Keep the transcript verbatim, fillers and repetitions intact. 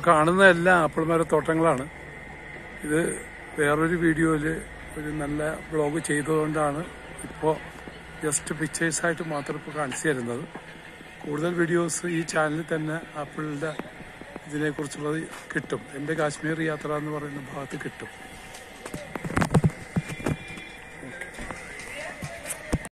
കാണുന്നതെല്ലാം ആപ്പിൾ മരത്തോട്ടങ്ങളാണ്. ഇത് വേറൊരു വീഡിയോയിൽ ഒരു നല്ല വ്ളോഗ് ചെയ്തതുകൊണ്ടാണ് ഇപ്പോൾ ജസ്റ്റ് പിക്ചേഴ്സായിട്ട് മാത്രം ഇപ്പോൾ കാണിച്ചു തരുന്നത്. കൂടുതൽ വീഡിയോസ് ഈ ചാനലിൽ തന്നെ ആപ്പിളിൻ്റെ ഇതിനെക്കുറിച്ചുള്ളത് കിട്ടും. എൻ്റെ കാശ്മീർ യാത്ര എന്ന് പറയുന്ന ഭാഗത്ത് കിട്ടും.